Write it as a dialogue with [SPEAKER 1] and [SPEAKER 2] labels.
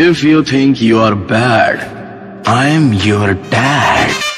[SPEAKER 1] If you think you are bad, I'm your dad.